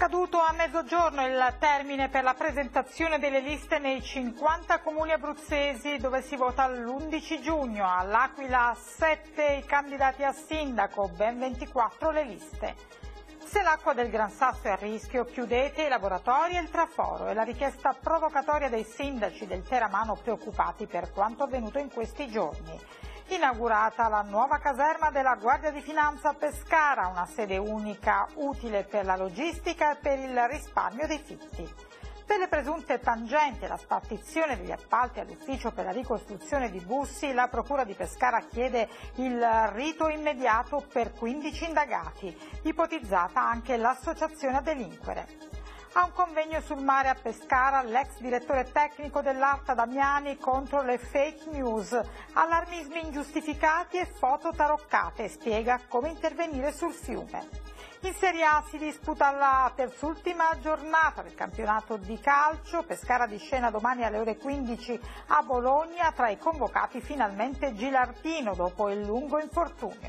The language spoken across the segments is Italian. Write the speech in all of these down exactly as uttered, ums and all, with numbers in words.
scaduto a mezzogiorno il termine per la presentazione delle liste nei cinquanta comuni abruzzesi dove si vota l'undici giugno. All'Aquila sette i candidati a sindaco, ben ventiquattro le liste. Se l'acqua del Gran Sasso è a rischio, chiudete i laboratori e il traforo. È la richiesta provocatoria dei sindaci del Teramano preoccupati per quanto avvenuto in questi giorni. Inaugurata la nuova caserma della Guardia di Finanza a Pescara, una sede unica utile per la logistica e per il risparmio dei fitti. Per le presunte tangenti e la spartizione degli appalti all'ufficio per la ricostruzione di Bussi, la Procura di Pescara chiede il rito immediato per quindici indagati, ipotizzata anche l'associazione a delinquere. A un convegno sul mare a Pescara, l'ex direttore tecnico dell'Arta Damiani contro le fake news, allarmismi ingiustificati e foto taroccate, spiega come intervenire sul fiume. In Serie A si disputa la terzultima giornata del campionato di calcio. Pescara di scena domani alle ore quindici a Bologna, tra i convocati finalmente Gilardino dopo il lungo infortunio.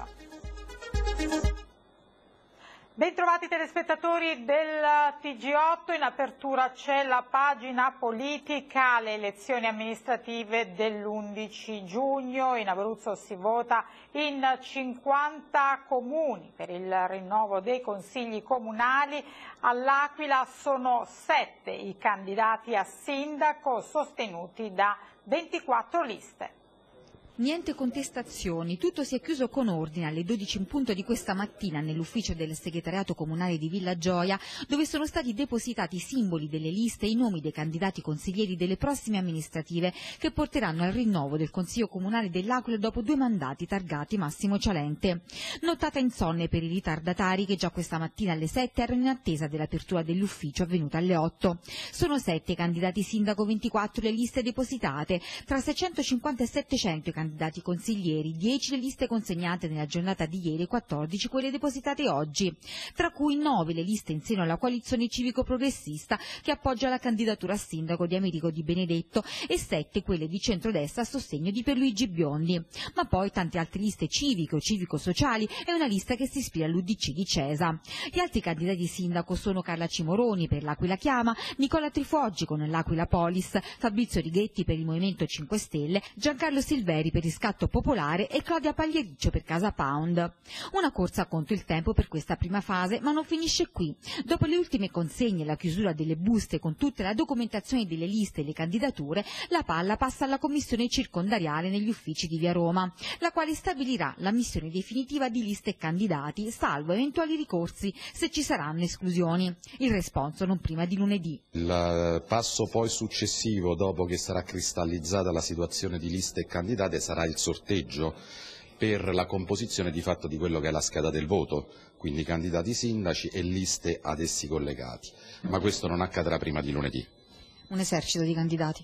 Bentrovati telespettatori del T G otto, in apertura c'è la pagina politica, le elezioni amministrative dell'undici giugno, in Abruzzo si vota in cinquanta comuni per il rinnovo dei consigli comunali, all'Aquila sono sette i candidati a sindaco sostenuti da ventiquattro liste. Niente contestazioni, tutto si è chiuso con ordine alle dodici in punto di questa mattina nell'ufficio del segretariato comunale di Villa Gioia, dove sono stati depositati i simboli delle liste e i nomi dei candidati consiglieri delle prossime amministrative che porteranno al rinnovo del Consiglio Comunale dell'Aquila dopo due mandati targati Massimo Cialente. Nottata insonne per i ritardatari che già questa mattina alle sette erano in attesa dell'apertura dell'ufficio avvenuta alle otto. Sono sette i candidati sindaco, ventiquattro le liste depositate, tra seicentocinquanta e settecento i candidati candidati consiglieri, dieci le liste consegnate nella giornata di ieri e quattordici quelle depositate oggi, tra cui nove le liste in seno alla coalizione civico-progressista che appoggia la candidatura a sindaco di Americo Di Benedetto e sette quelle di centrodestra a sostegno di Pierluigi Biondi, ma poi tante altre liste civiche o civico-sociali e una lista che si ispira all'U D C di Cesa. Gli altri candidati sindaco sono Carla Cimoroni per l'Aquila Chiama, Nicola Trifoggi con l'Aquila Polis, Fabrizio Righetti per il Movimento cinque Stelle, Giancarlo Silveri per Riscatto Popolare e Claudia Pagliericcio per Casa Pound. Una corsa contro il tempo per questa prima fase, ma non finisce qui. Dopo le ultime consegne e la chiusura delle buste con tutta la documentazione delle liste e le candidature, la palla passa alla commissione circondariale negli uffici di Via Roma, la quale stabilirà la missione definitiva di liste e candidati, salvo eventuali ricorsi se ci saranno esclusioni. Il responso non prima di lunedì. Il passo poi successivo, dopo che sarà cristallizzata la situazione di liste e candidate, sarà il sorteggio per la composizione di fatto di quello che è la scheda del voto, quindi candidati sindaci e liste ad essi collegati, ma questo non accadrà prima di lunedì. Un esercito di candidati?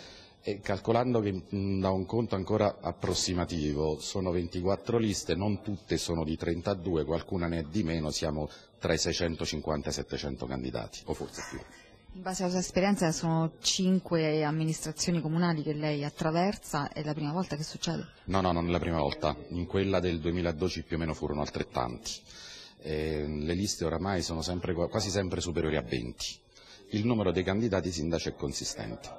E calcolando che da un conto ancora approssimativo sono ventiquattro liste, non tutte sono di trentadue, qualcuna ne è di meno, siamo tra i seicentocinquanta e i settecento candidati, o forse più. In base alla sua esperienza sono cinque amministrazioni comunali che lei attraversa, è la prima volta che succede? No, no, non è la prima volta, in quella del duemiladodici più o meno furono altrettanti. Eh, le liste oramai sono sempre, quasi sempre superiori a venti. Il numero dei candidati sindaci è consistente.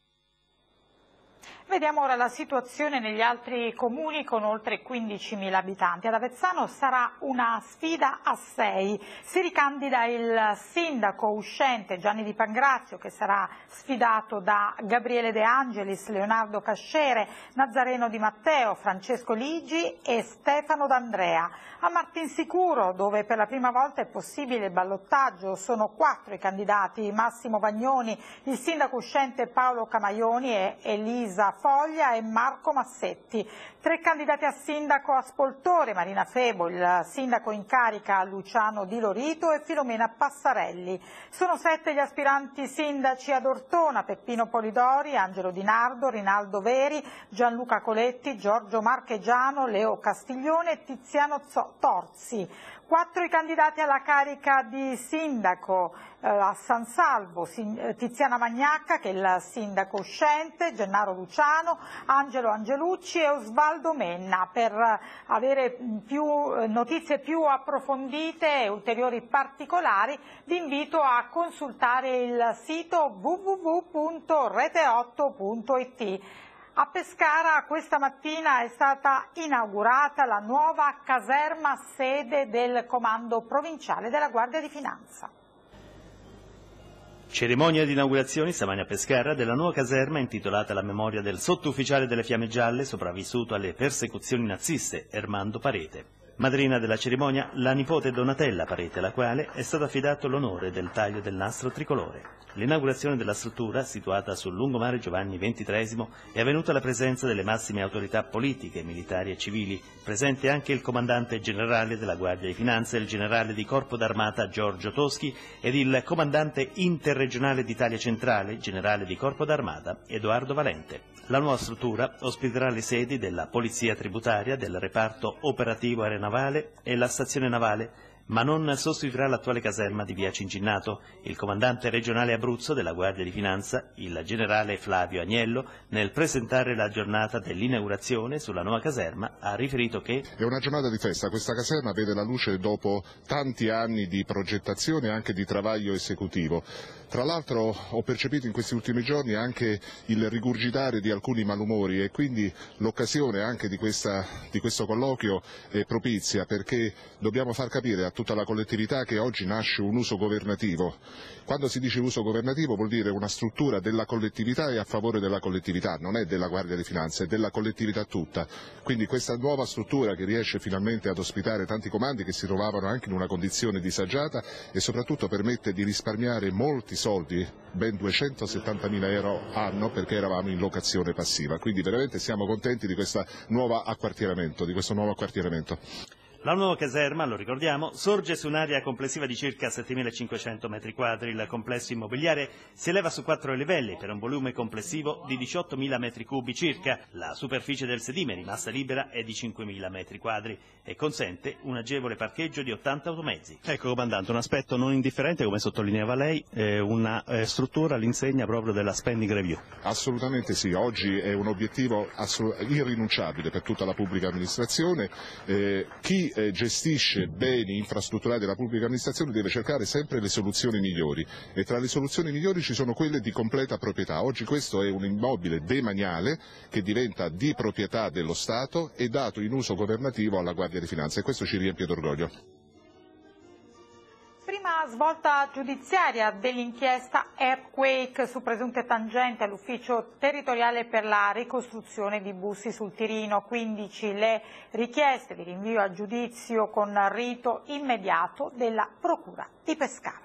Vediamo ora la situazione negli altri comuni con oltre quindicimila abitanti. Ad Avezzano sarà una sfida a sei. Si ricandida il sindaco uscente Gianni Di Pangrazio, che sarà sfidato da Gabriele De Angelis, Leonardo Cascere, Nazareno Di Matteo, Francesco Ligi e Stefano D'Andrea. A Martinsicuro, dove per la prima volta è possibile il ballottaggio, sono quattro i candidati: Massimo Vagnoni, il sindaco uscente Paolo Camaioni e Elisa Foglia e Marco Massetti. Tre candidati a sindaco a Spoltore: Marina Febo, il sindaco in carica Luciano Di Lorito e Filomena Passarelli. Sono sette gli aspiranti sindaci ad Ortona: Peppino Polidori, Angelo Di Nardo, Rinaldo Veri, Gianluca Coletti, Giorgio Marchegiano, Leo Castiglione e Tiziano Torzi. Quattro i candidati alla carica di sindaco eh, a San Salvo: Tiziana Magnacca, che è il sindaco uscente, Gennaro Luciano, Angelo Angelucci e Osvaldo Valdomenna. Per avere più notizie più approfondite e ulteriori particolari vi invito a consultare il sito w w w punto rete otto punto it. A Pescara questa mattina è stata inaugurata la nuova caserma sede del Comando Provinciale della Guardia di Finanza. Cerimonia di inaugurazione stamani a Pescara della nuova caserma intitolata alla memoria del sottufficiale delle Fiamme Gialle sopravvissuto alle persecuzioni naziste, Ermando Parete. Madrina della cerimonia la nipote Donatella Parete, alla quale è stato affidato l'onore del taglio del nastro tricolore. L'inaugurazione della struttura, situata sul lungomare Giovanni ventitreesimo, è avvenuta alla presenza delle massime autorità politiche, militari e civili, presente anche il comandante generale della Guardia di Finanza, il generale di Corpo d'Armata Giorgio Toschi ed il comandante interregionale d'Italia Centrale, generale di Corpo d'Armata Edoardo Valente. La nuova struttura ospiterà le sedi della Polizia Tributaria, del reparto operativo aeronavale e la stazione navale, ma non sostituirà l'attuale caserma di via Cincinnato. Il comandante regionale Abruzzo della Guardia di Finanza, il generale Flavio Agnello, nel presentare la giornata dell'inaugurazione sulla nuova caserma, ha riferito che è una giornata di festa. Questa caserma vede la luce dopo tanti anni di progettazione e anche di travaglio esecutivo. Tra l'altro ho percepito in questi ultimi giorni anche il rigurgitare di alcuni malumori e quindi l'occasione anche di, questa, di questo colloquio è propizia, perché dobbiamo far capire a tutta la collettività che oggi nasce un uso governativo. Quando si dice uso governativo vuol dire una struttura della collettività e a favore della collettività, non è della Guardia di Finanza, è della collettività tutta. Quindi questa nuova struttura che riesce finalmente ad ospitare tanti comandi che si trovavano anche in una condizione disagiata e soprattutto permette di risparmiare molti soldi, ben duecentosettantamila euro anno, perché eravamo in locazione passiva. Quindi veramente siamo contenti di questo nuovo acquartieramento, di questo nuovo acquartieramento. La nuova caserma, lo ricordiamo, sorge su un'area complessiva di circa settemilacinquecento metri quadri. Il complesso immobiliare si eleva su quattro livelli per un volume complessivo di diciottomila metri cubi circa. La superficie del sedime rimasta libera è di cinquemila metri quadri e consente un agevole parcheggio di ottanta automezzi. Ecco, comandante, un aspetto non indifferente, come sottolineava lei, è una eh, struttura all'insegna proprio della spending review. Assolutamente sì, oggi è un obiettivo irrinunciabile per tutta la pubblica amministrazione. Eh, chi Eh, gestisce beni infrastrutturali della pubblica amministrazione deve cercare sempre le soluzioni migliori e tra le soluzioni migliori ci sono quelle di completa proprietà. Oggi questo è un immobile demaniale che diventa di proprietà dello Stato e dato in uso governativo alla Guardia di Finanza e questo ci riempie d'orgoglio. Prima svolta giudiziaria dell'inchiesta Earthquake su presunte tangenti all'ufficio territoriale per la ricostruzione di Bussi sul Tirino. quindici le richieste di rinvio a giudizio con rito immediato della Procura di Pescara.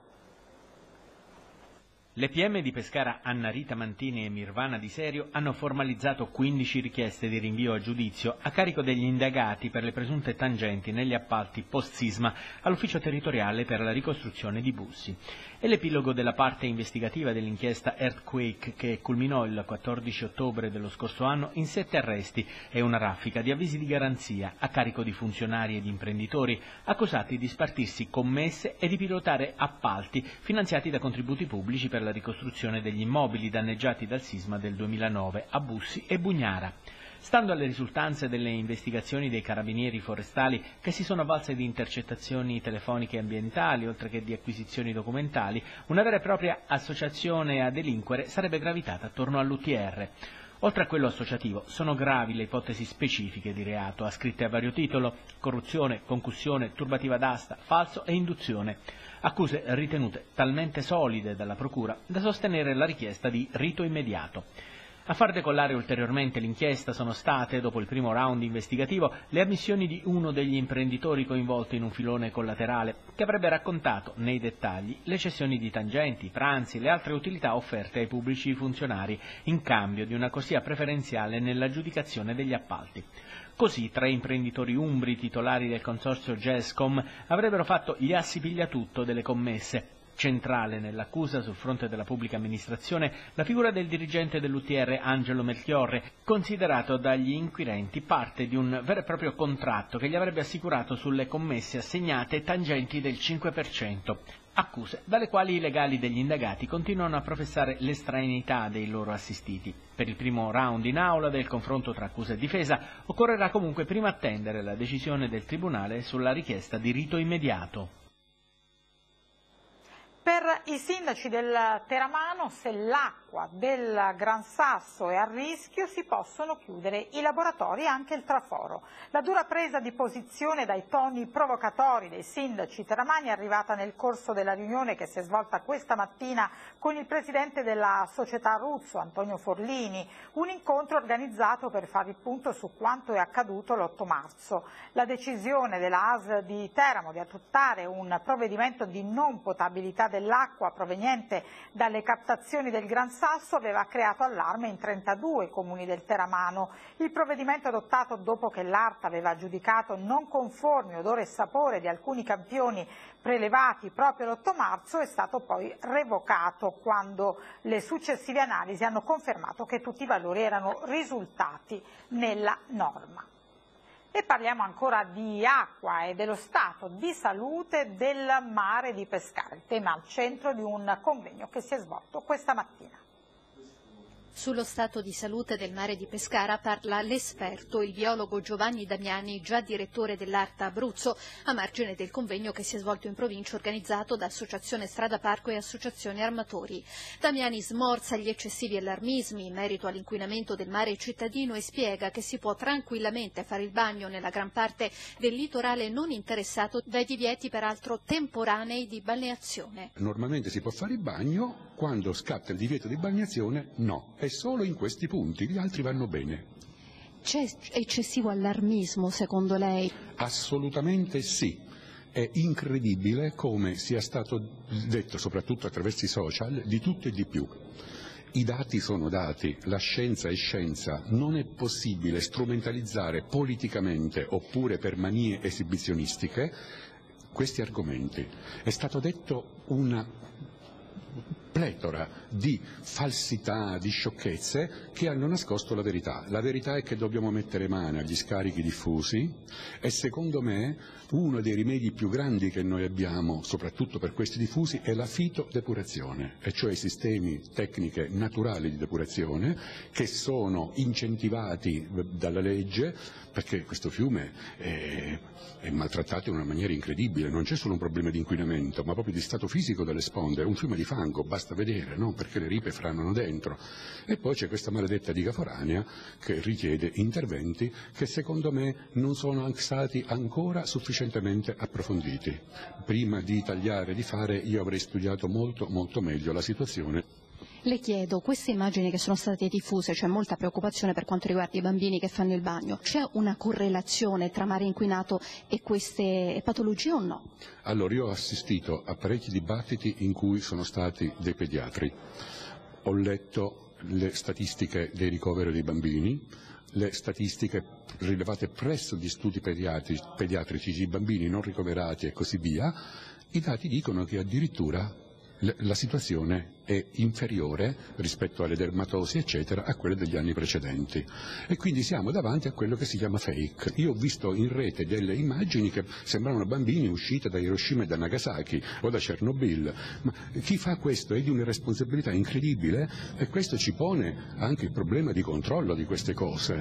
Le P M di Pescara Anna Rita Mantini e Mirvana Di Serio hanno formalizzato quindici richieste di rinvio a giudizio a carico degli indagati per le presunte tangenti negli appalti post-sisma all'ufficio territoriale per la ricostruzione di Bussi. È l'epilogo della parte investigativa dell'inchiesta Earthquake che culminò il quattordici ottobre dello scorso anno in sette arresti e una raffica di avvisi di garanzia a carico di funzionari ed imprenditori accusati di spartirsi commesse e di pilotare appalti finanziati da contributi pubblici per la ricostruzione degli immobili danneggiati dal sisma del duemilanove a Bussi e Bugnara. Stando alle risultanze delle investigazioni dei carabinieri forestali che si sono avvalse di intercettazioni telefoniche e ambientali, oltre che di acquisizioni documentali, una vera e propria associazione a delinquere sarebbe gravitata attorno all'U T R. Oltre a quello associativo, sono gravi le ipotesi specifiche di reato, ascritte a vario titolo: corruzione, concussione, turbativa d'asta, falso e induzione. Accuse ritenute talmente solide dalla Procura da sostenere la richiesta di rito immediato. A far decollare ulteriormente l'inchiesta sono state, dopo il primo round investigativo, le ammissioni di uno degli imprenditori coinvolti in un filone collaterale, che avrebbe raccontato nei dettagli le cessioni di tangenti, pranzi e le altre utilità offerte ai pubblici funzionari in cambio di una corsia preferenziale nell'aggiudicazione degli appalti. Così tre imprenditori umbri titolari del consorzio Gescom avrebbero fatto gli assi pigliatutto delle commesse. Centrale nell'accusa sul fronte della pubblica amministrazione la figura del dirigente dell'U T R Angelo Melchiorre, considerato dagli inquirenti parte di un vero e proprio contratto che gli avrebbe assicurato sulle commesse assegnate tangenti del cinque per cento. Accuse dalle quali i legali degli indagati continuano a professare l'estraneità dei loro assistiti. Per il primo round in aula del confronto tra accusa e difesa occorrerà comunque prima attendere la decisione del Tribunale sulla richiesta di rito immediato. Per i sindaci del Teramano, se l'acqua del Gran Sasso è a rischio, si possono chiudere i laboratori e anche il traforo. La dura presa di posizione dai toni provocatori dei sindaci teramani è arrivata nel corso della riunione che si è svolta questa mattina con il presidente della società Abruzzo, Antonio Forlini, un incontro organizzato per fare il punto su quanto è accaduto l'otto marzo. La decisione della A S L di Teramo di adottare un provvedimento di non potabilità dell'acqua proveniente dalle captazioni del Gran Sasso aveva creato allarme in trentadue comuni del Teramano. Il provvedimento adottato dopo che l'A R T aveva giudicato non conformi odore e sapore di alcuni campioni prelevati proprio l'otto marzo è stato poi revocato quando le successive analisi hanno confermato che tutti i valori erano risultati nella norma. E parliamo ancora di acqua e dello stato di salute del mare di Pescara, il tema al centro di un convegno che si è svolto questa mattina. Sullo stato di salute del mare di Pescara parla l'esperto, il biologo Giovanni Damiani, già direttore dell'A R T Abruzzo, a margine del convegno che si è svolto in provincia organizzato da Associazione Strada Parco e Associazione Armatori. Damiani smorza gli eccessivi allarmismi in merito all'inquinamento del mare cittadino e spiega che si può tranquillamente fare il bagno nella gran parte del litorale non interessato dai divieti peraltro temporanei di balneazione. Normalmente si può fare il bagno, quando scatta il divieto di balneazione no. È solo in questi punti, gli altri vanno bene. C'è eccessivo allarmismo secondo lei? Assolutamente sì. È incredibile come sia stato detto, soprattutto attraverso i social, di tutto e di più. I dati sono dati, la scienza è scienza, non è possibile strumentalizzare politicamente oppure per manie esibizionistiche questi argomenti. È stato detto una pletora di falsità, di sciocchezze che hanno nascosto la verità. La verità è che dobbiamo mettere mano agli scarichi diffusi e secondo me uno dei rimedi più grandi che noi abbiamo, soprattutto per questi diffusi, è la fitodepurazione, e cioè i sistemi tecniche naturali di depurazione che sono incentivati dalla legge, perché questo fiume è, è maltrattato in una maniera incredibile. Non c'è solo un problema di inquinamento, ma proprio di stato fisico delle sponde. È un fiume di fango, basta vedere, no? Perché le ripe franano dentro. E poi c'è questa maledetta diga foranea che richiede interventi che secondo me non sono stati ancora sufficientemente approfonditi. Prima di tagliare e di fare io avrei studiato molto molto meglio la situazione. Le chiedo, queste immagini che sono state diffuse, c'è molta preoccupazione per quanto riguarda i bambini che fanno il bagno, c'è una correlazione tra mare inquinato e queste patologie o no? Allora, io ho assistito a parecchi dibattiti in cui sono stati dei pediatri, ho letto le statistiche dei ricoveri dei bambini, le statistiche rilevate presso gli studi pediatrici, pediatrici di bambini non ricoverati e così via. I dati dicono che addirittura la situazione è inferiore rispetto alle dermatosi eccetera a quelle degli anni precedenti e quindi siamo davanti a quello che si chiama fake. Io ho visto in rete delle immagini che sembravano bambini usciti da Hiroshima e da Nagasaki o da Chernobyl, ma chi fa questo è di una responsabilità incredibile e questo ci pone anche il problema di controllo di queste cose.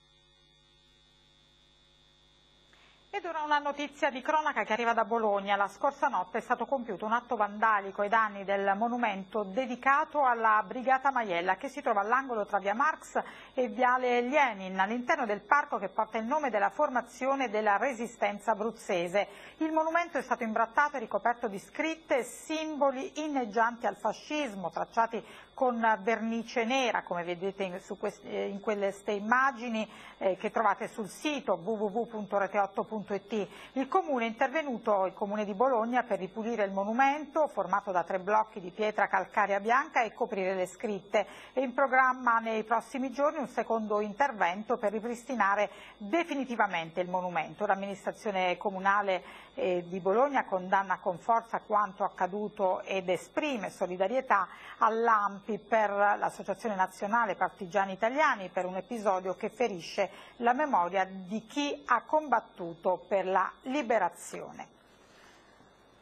Ed ora una notizia di cronaca che arriva da Bologna. La scorsa notte è stato compiuto un atto vandalico ai danni del monumento dedicato alla Brigata Maiella che si trova all'angolo tra via Marx e viale Lenin, all'interno del parco che porta il nome della formazione della Resistenza abruzzese. Il monumento è stato imbrattato e ricoperto di scritte e simboli inneggianti al fascismo, tracciati con vernice nera, come vedete in, su queste, in queste immagini eh, che trovate sul sito w w w punto rete otto punto it. Il Comune è intervenuto, il Comune di Bologna, per ripulire il monumento, formato da tre blocchi di pietra calcarea bianca, e coprire le scritte. È in programma nei prossimi giorni un secondo intervento per ripristinare definitivamente il monumento. L'amministrazione comunale eh, di Bologna condanna con forza quanto accaduto ed esprime solidarietà all'A M P I per l'Associazione Nazionale Partigiani Italiani per un episodio che ferisce la memoria di chi ha combattuto per la liberazione.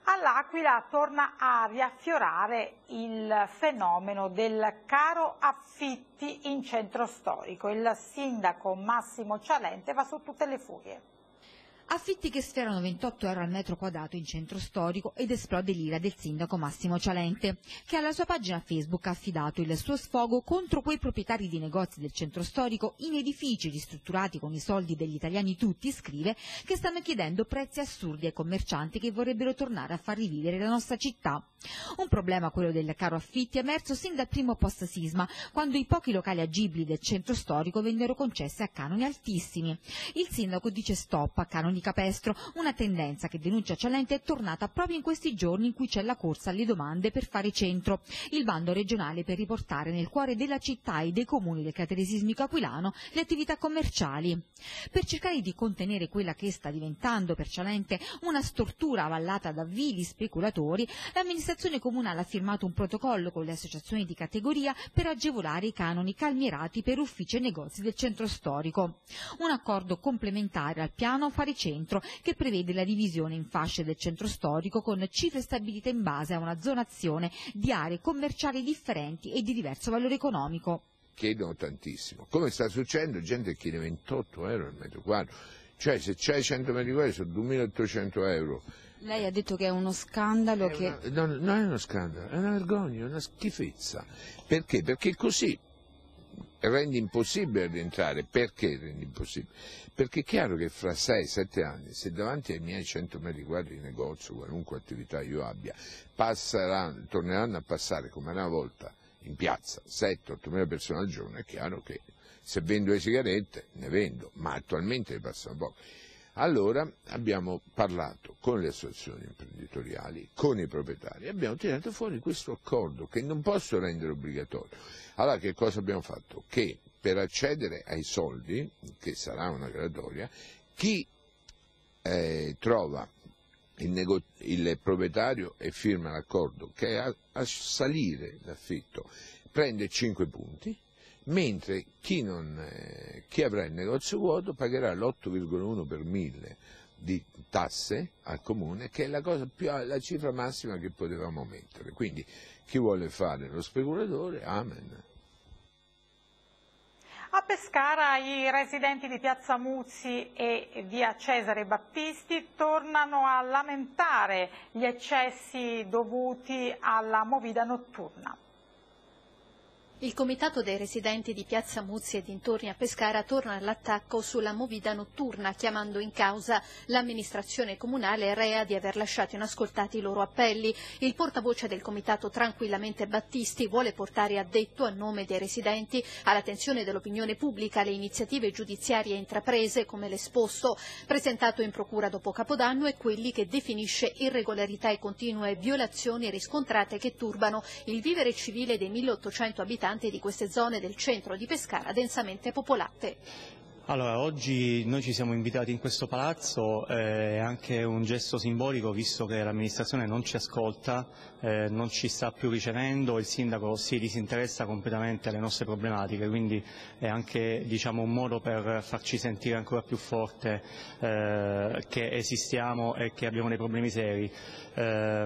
All'Aquila torna a riaffiorare il fenomeno del caro affitti in centro storico. Il sindaco Massimo Cialente va su tutte le furie. Affitti che sfiorano ventotto euro al metro quadrato in centro storico ed esplode l'ira del sindaco Massimo Cialente, che alla sua pagina Facebook ha affidato il suo sfogo contro quei proprietari di negozi del centro storico in edifici ristrutturati con i soldi degli italiani tutti, scrive, che stanno chiedendo prezzi assurdi ai commercianti che vorrebbero tornare a far rivivere la nostra città. Un problema, quello del caro affitti, è emerso sin dal primo post-sisma, quando i pochi locali agibili del centro storico vennero concessi a canoni altissimi. Il sindaco dice stop a canoni capestro, una tendenza che, denuncia Cialente, è tornata proprio in questi giorni in cui c'è la corsa alle domande per fare centro, il bando regionale per riportare nel cuore della città e dei comuni del cratere sismico aquilano le attività commerciali. Per cercare di contenere quella che sta diventando per Cialente una stortura avallata da vili speculatori, l'amministrazione comunale ha firmato un protocollo con le associazioni di categoria per agevolare i canoni calmierati per uffici e negozi del centro storico. Un accordo complementare al piano Fare Centro, che prevede la divisione in fasce del centro storico con cifre stabilite in base a una zonazione di aree commerciali differenti e di diverso valore economico. Chiedono tantissimo, come sta succedendo, gente che chiede ventotto euro al metro quadro, cioè se c'hai cento metri quadri sono duemilaottocento euro. Lei ha detto che è uno scandalo, è che... Una, no, non è uno scandalo, è una vergogna, è una schifezza. Perché? Perché così rende impossibile rientrare. Perché rende impossibile? Perché è chiaro che fra sei sette anni, se davanti ai miei cento metri quadri di negozio, qualunque attività io abbia, passeranno, torneranno a passare come una volta in piazza sette otto mila persone al giorno, è chiaro che se vendo le sigarette ne vendo, ma attualmente ne passano poco. Allora abbiamo parlato con le associazioni imprenditoriali, con i proprietari, abbiamo tirato fuori questo accordo che non posso rendere obbligatorio. Allora che cosa abbiamo fatto? Che per accedere ai soldi, che sarà una graduatoria, chi eh, trova il, nego- il proprietario e firma l'accordo che a, a salire l'affitto prende cinque punti, mentre chi, non, eh, chi avrà il negozio vuoto pagherà l'otto virgola uno per mille di tasse al comune, che è la, cosa più, la cifra massima che potevamo mettere. Quindi chi vuole fare lo speculatore, amen. A Pescara i residenti di Piazza Muzzi e via Cesare Battisti tornano a lamentare gli eccessi dovuti alla movida notturna. Il comitato dei residenti di Piazza Muzzi e dintorni a Pescara torna all'attacco sulla movida notturna, chiamando in causa l'amministrazione comunale rea di aver lasciato inascoltati i loro appelli. Il portavoce del comitato Tranquillamente Battisti vuole portare addetto, a nome dei residenti, all'attenzione dell'opinione pubblica le iniziative giudiziarie intraprese, come l'esposto presentato in procura dopo Capodanno e quelli che definisce irregolarità e continue violazioni riscontrate che turbano il vivere civile dei milleottocento abitanti di queste zone del centro di Pescara densamente popolate. Allora, oggi noi ci siamo invitati in questo palazzo, è eh, anche un gesto simbolico visto che l'amministrazione non ci ascolta, eh, non ci sta più ricevendo, il sindaco si disinteressa completamente alle nostre problematiche, quindi è anche, diciamo, un modo per farci sentire ancora più forte eh, che esistiamo e che abbiamo dei problemi seri. Eh,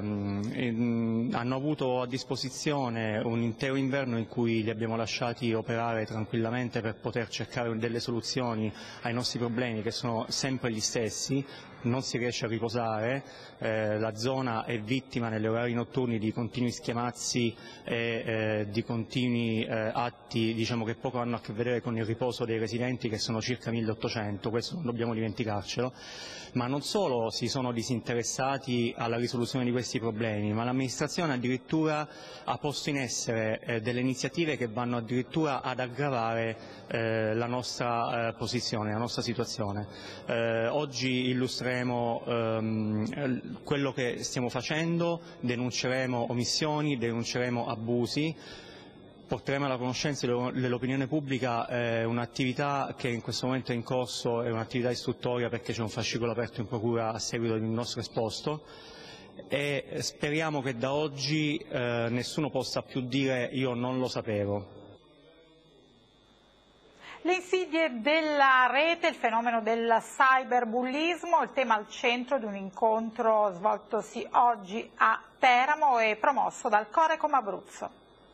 in, hanno avuto a disposizione un intero inverno in cui li abbiamo lasciati operare tranquillamente per poter cercare delle soluzioni ai nostri problemi, che sono sempre gli stessi. Non si riesce a riposare, eh, la zona è vittima negli orari notturni di continui schiamazzi e eh, di continui eh, atti, diciamo, che poco hanno a che vedere con il riposo dei residenti, che sono circa milleottocento, questo non dobbiamo dimenticarcelo. Ma non solo si sono disinteressati alla risoluzione di questi problemi, ma l'amministrazione addirittura ha posto in essere eh, delle iniziative che vanno addirittura ad aggravare eh, la nostra eh, posizione, la nostra situazione. Eh, oggi illustreremo ehm, quello che stiamo facendo, denunceremo omissioni, denunceremo abusi, porteremo alla conoscenza dell'opinione pubblica eh, un'attività che in questo momento è in corso, è un'attività istruttoria perché c'è un fascicolo aperto in procura a seguito del nostro esposto, e speriamo che da oggi eh, nessuno possa più dire io non lo sapevo. Le insidie della rete, il fenomeno del cyberbullismo, il tema al centro di un incontro svoltosi oggi a Teramo e promosso dal Corecom Abruzzo.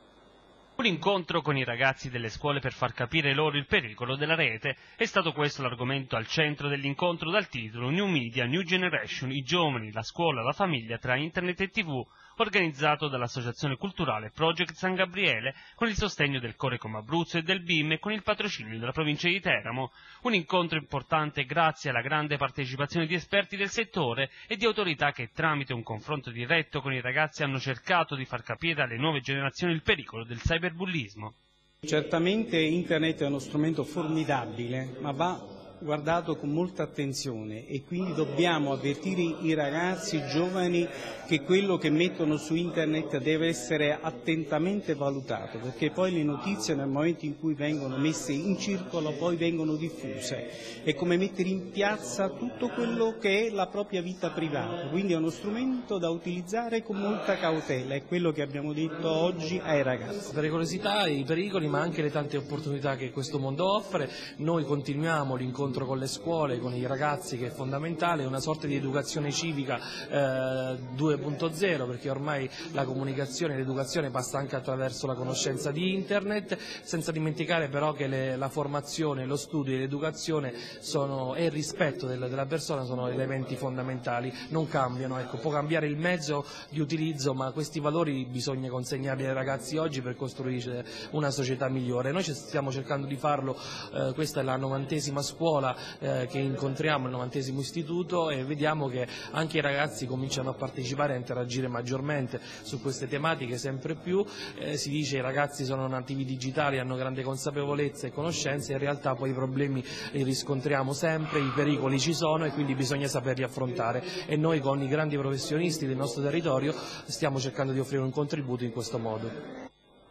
Un incontro con i ragazzi delle scuole per far capire loro il pericolo della rete. È stato questo l'argomento al centro dell'incontro dal titolo New Media, New Generation, i giovani, la scuola, la famiglia tra internet e tivù, organizzato dall'Associazione Culturale Project San Gabriele con il sostegno del Corecom Abruzzo e del B I M e con il patrocinio della provincia di Teramo. Un incontro importante grazie alla grande partecipazione di esperti del settore e di autorità che tramite un confronto diretto con i ragazzi hanno cercato di far capire alle nuove generazioni il pericolo del cyberbullismo. Certamente internet è uno strumento formidabile, ma va guardato con molta attenzione e quindi dobbiamo avvertire i ragazzi, i giovani, che quello che mettono su internet deve essere attentamente valutato, perché poi le notizie nel momento in cui vengono messe in circolo poi vengono diffuse. È come mettere in piazza tutto quello che è la propria vita privata, quindi è uno strumento da utilizzare con molta cautela, è quello che abbiamo detto oggi ai ragazzi. La pericolosità, i pericoli, ma anche le tante opportunità che questo mondo offre. Noi continuiamo l'incontro con le scuole, con i ragazzi, che è fondamentale, è una sorta di educazione civica eh, due punto zero, perché ormai la comunicazione e l'educazione passa anche attraverso la conoscenza di internet, senza dimenticare però che le, la formazione, lo studio e l'educazione sono, e il rispetto del, della persona sono elementi fondamentali, non cambiano, ecco, può cambiare il mezzo di utilizzo, ma questi valori bisogna consegnarli ai ragazzi oggi per costruire una società migliore. Noi stiamo cercando di farlo, eh, questa è la novantesima scuola eh, che incontriamo, il novantesimo istituto, e vediamo che anche i ragazzi cominciano a partecipare e a interagire maggiormente su queste tematiche sempre più. Eh, si dice che i ragazzi sono nativi digitali, hanno grande consapevolezza e conoscenza, in realtà poi i problemi li riscontriamo sempre, i pericoli ci sono e quindi bisogna saperli affrontare, e noi con i grandi professionisti del nostro territorio stiamo cercando di offrire un contributo in questo modo.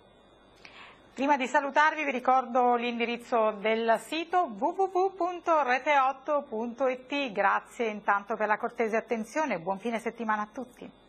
Prima di salutarvi vi ricordo l'indirizzo del sito w w w punto rete otto punto it. Grazie intanto per la cortese attenzione e buon fine settimana a tutti.